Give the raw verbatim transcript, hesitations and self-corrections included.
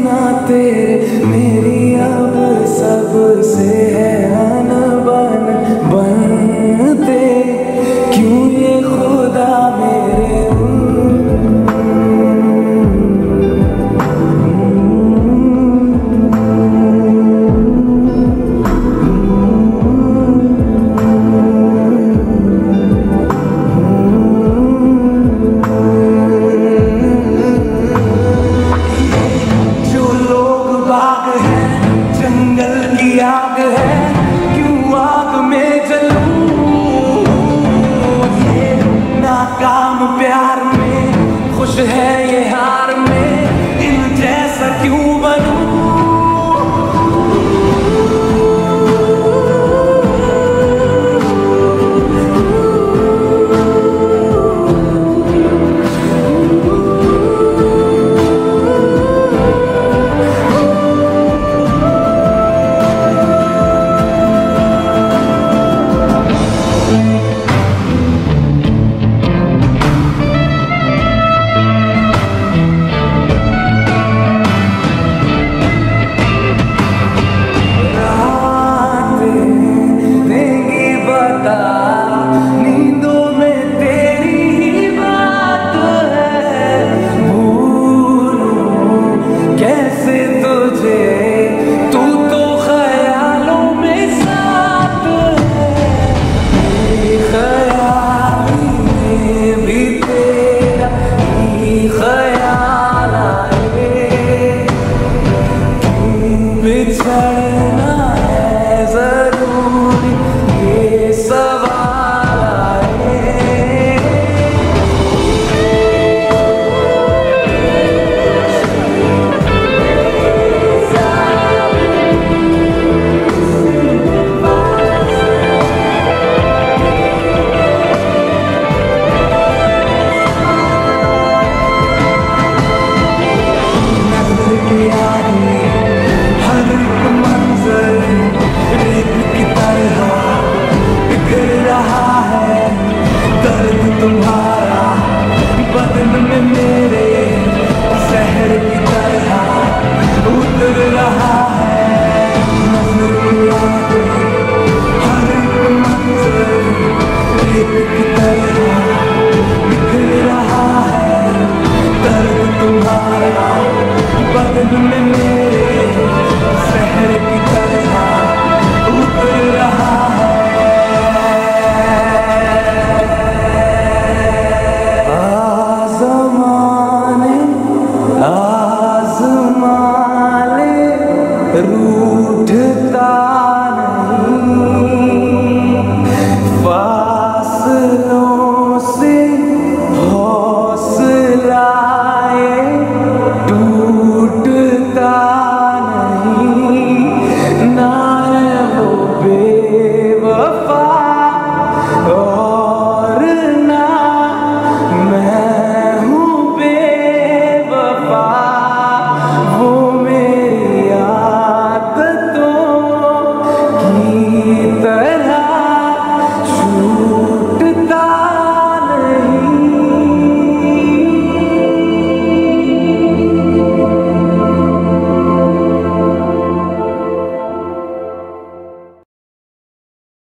बिना तेरे मेरी अब सबसे है अनबन बनते, क्यों ये खुदा मेरे आग है, क्यों आग में जलूं? ये नाकाम प्यार में खुश है ये हार में, इन जैसा क्यों बनूं? नींदों में तेरी ही बात है, भूलूं कैसे तुझे, तू तो ख्यालों में साथ है, मेरी ख्याली में भी तेरा ही ख्याल आए, क्यों बिछड़ना है जरूरी ये सवाल तुम्हारा बदन में मेरे शहर की तरह उतर रहा है, नजर की हर एक मंजर रेत की तरह बिखर रहा है, दर्द तुम्हारा बदन में मेरे शहर की तरह उतर रहा है। आज़माने आज़मा ले